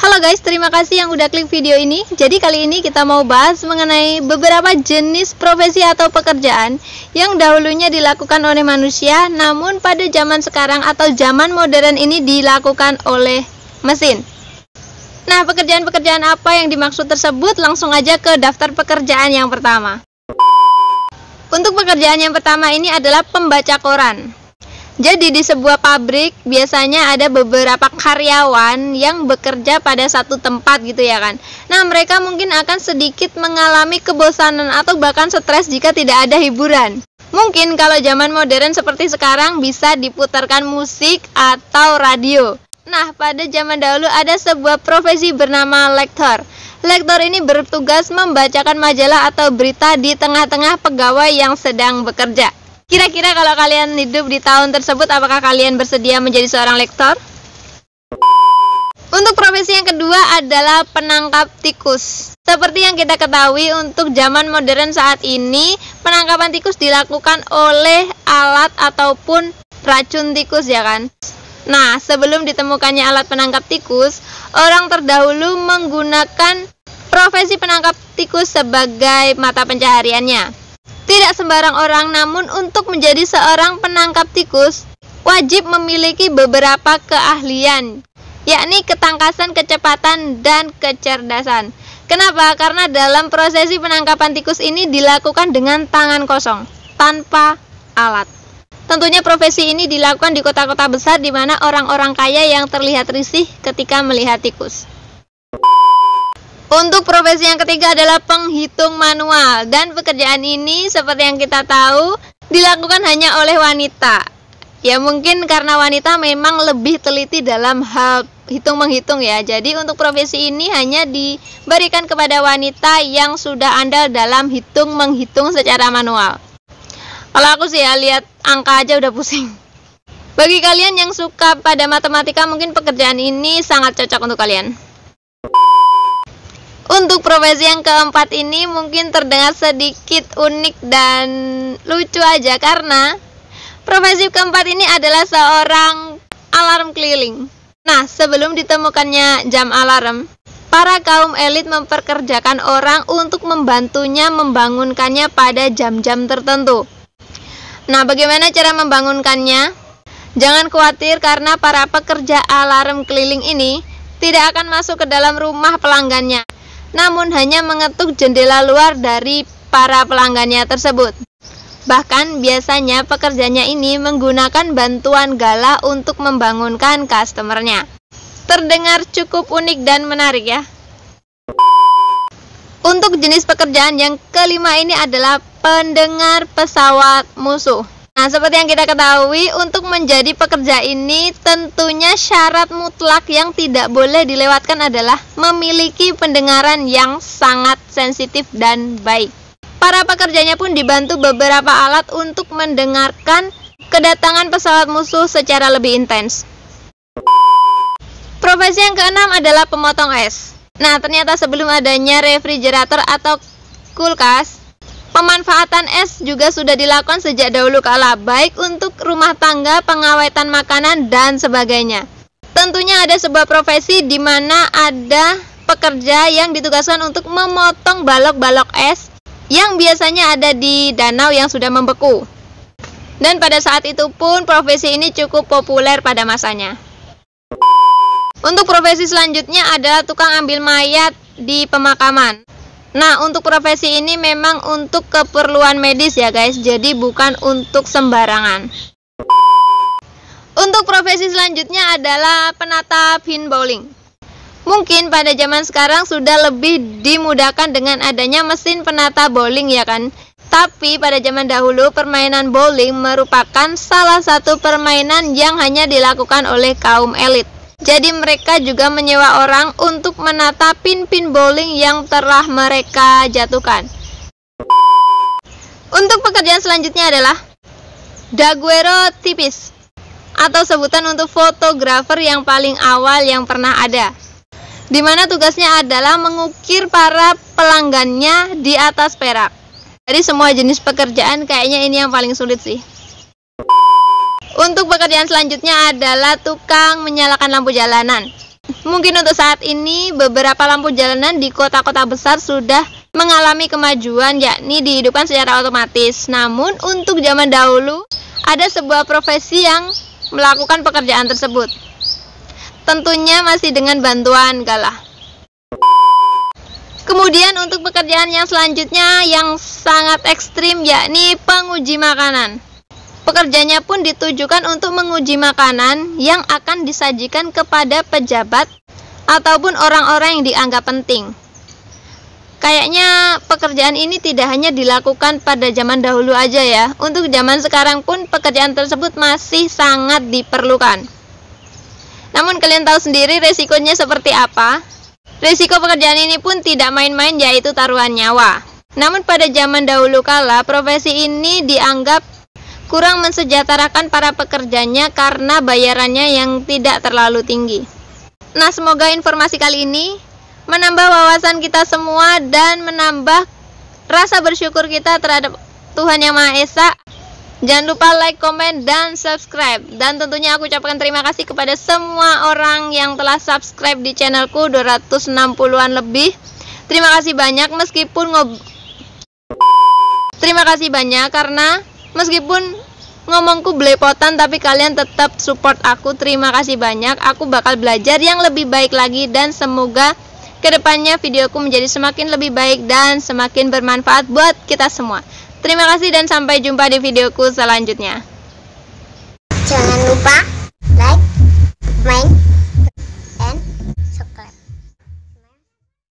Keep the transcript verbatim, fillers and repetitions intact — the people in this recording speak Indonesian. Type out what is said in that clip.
Halo guys, terima kasih yang udah klik video ini. Jadi kali ini kita mau bahas mengenai beberapa jenis profesi atau pekerjaan yang dahulunya dilakukan oleh manusia, namun pada zaman sekarang atau zaman modern ini dilakukan oleh mesin. Nah, pekerjaan-pekerjaan apa yang dimaksud tersebut? Langsung aja ke daftar pekerjaan yang pertama. Untuk pekerjaan yang pertama ini adalah pembaca koran. Jadi di sebuah pabrik biasanya ada beberapa karyawan yang bekerja pada satu tempat gitu ya kan. Nah, mereka mungkin akan sedikit mengalami kebosanan atau bahkan stres jika tidak ada hiburan. Mungkin kalau zaman modern seperti sekarang bisa diputarkan musik atau radio. Nah, pada zaman dahulu ada sebuah profesi bernama lektor. Lektor ini bertugas membacakan majalah atau berita di tengah-tengah pegawai yang sedang bekerja. Kira-kira kalau kalian hidup di tahun tersebut, apakah kalian bersedia menjadi seorang lektor? Untuk profesi yang kedua adalah penangkap tikus. Seperti yang kita ketahui, untuk zaman modern saat ini, penangkapan tikus dilakukan oleh alat ataupun racun tikus ya kan. Nah, sebelum ditemukannya alat penangkap tikus, orang terdahulu menggunakan profesi penangkap tikus sebagai mata pencahariannya. Tidak sembarang orang, namun untuk menjadi seorang penangkap tikus wajib memiliki beberapa keahlian, yakni ketangkasan, kecepatan, dan kecerdasan. Kenapa? Karena dalam prosesi penangkapan tikus ini dilakukan dengan tangan kosong, tanpa alat. Tentunya profesi ini dilakukan di kota-kota besar di mana orang-orang kaya yang terlihat risih ketika melihat tikus. Untuk profesi yang ketiga adalah penghitung manual, dan pekerjaan ini seperti yang kita tahu dilakukan hanya oleh wanita. Ya mungkin karena wanita memang lebih teliti dalam hal hitung-menghitung ya. Jadi untuk profesi ini hanya diberikan kepada wanita yang sudah andal dalam hitung-menghitung secara manual. Kalau aku sih ya lihat angka aja udah pusing. Bagi kalian yang suka pada matematika, mungkin pekerjaan ini sangat cocok untuk kalian. Untuk profesi yang keempat ini mungkin terdengar sedikit unik dan lucu aja, karena profesi keempat ini adalah seorang alarm keliling. Nah, sebelum ditemukannya jam alarm, para kaum elit memperkerjakan orang untuk membantunya membangunkannya pada jam-jam tertentu. Nah, bagaimana cara membangunkannya? Jangan khawatir, karena para pekerja alarm keliling ini tidak akan masuk ke dalam rumah pelanggannya, namun hanya mengetuk jendela luar dari para pelanggannya tersebut. Bahkan biasanya pekerjanya ini menggunakan bantuan galah untuk membangunkan customernya. Terdengar cukup unik dan menarik ya. Untuk jenis pekerjaan yang kelima ini adalah pendengar pesawat musuh. Nah, seperti yang kita ketahui, untuk menjadi pekerja ini tentunya syarat mutlak yang tidak boleh dilewatkan adalah memiliki pendengaran yang sangat sensitif dan baik. Para pekerjanya pun dibantu beberapa alat untuk mendengarkan kedatangan pesawat musuh secara lebih intens. Profesi yang keenam adalah pemotong es. Nah, ternyata sebelum adanya refrigerator atau kulkas, pemanfaatan es juga sudah dilakukan sejak dahulu kala, baik untuk rumah tangga, pengawetan makanan, dan sebagainya. Tentunya ada sebuah profesi di mana ada pekerja yang ditugaskan untuk memotong balok-balok es yang biasanya ada di danau yang sudah membeku. Dan pada saat itu pun profesi ini cukup populer pada masanya. Untuk profesi selanjutnya adalah tukang ambil mayat di pemakaman. Nah, untuk profesi ini memang untuk keperluan medis ya guys, jadi bukan untuk sembarangan. Untuk profesi selanjutnya adalah penata pin bowling. Mungkin pada zaman sekarang sudah lebih dimudahkan dengan adanya mesin penata bowling ya kan. Tapi pada zaman dahulu permainan bowling merupakan salah satu permainan yang hanya dilakukan oleh kaum elit. Jadi mereka juga menyewa orang untuk menata pin-pin bowling yang telah mereka jatuhkan. Untuk pekerjaan selanjutnya adalah daguerreotipis, atau sebutan untuk fotografer yang paling awal yang pernah ada, di mana tugasnya adalah mengukir para pelanggannya di atas perak. Dari semua jenis pekerjaan kayaknya ini yang paling sulit sih. Untuk pekerjaan selanjutnya adalah tukang menyalakan lampu jalanan. Mungkin untuk saat ini beberapa lampu jalanan di kota-kota besar sudah mengalami kemajuan, yakni dihidupkan secara otomatis. Namun untuk zaman dahulu ada sebuah profesi yang melakukan pekerjaan tersebut. Tentunya masih dengan bantuan galah. Kemudian untuk pekerjaan yang selanjutnya yang sangat ekstrim, yakni penguji makanan. Pekerjaannya pun ditujukan untuk menguji makanan yang akan disajikan kepada pejabat ataupun orang-orang yang dianggap penting. Kayaknya pekerjaan ini tidak hanya dilakukan pada zaman dahulu aja ya. Untuk zaman sekarang pun pekerjaan tersebut masih sangat diperlukan. Namun kalian tahu sendiri resikonya seperti apa? Resiko pekerjaan ini pun tidak main-main, yaitu taruhan nyawa. Namun pada zaman dahulu kala profesi ini dianggap kurang mensejahterakan para pekerjanya karena bayarannya yang tidak terlalu tinggi. Nah, semoga informasi kali ini menambah wawasan kita semua dan menambah rasa bersyukur kita terhadap Tuhan Yang Maha Esa. Jangan lupa like, komen, dan subscribe. Dan tentunya aku ucapkan terima kasih kepada semua orang yang telah subscribe di channelku, dua ratus enam puluhan lebih. Terima kasih banyak meskipun ngob Terima kasih banyak karena meskipun ngomongku belepotan, tapi kalian tetap support aku. Terima kasih banyak. Aku bakal belajar yang lebih baik lagi dan semoga kedepannya videoku menjadi semakin lebih baik dan semakin bermanfaat buat kita semua. Terima kasih dan sampai jumpa di videoku selanjutnya. Jangan lupa like, comment,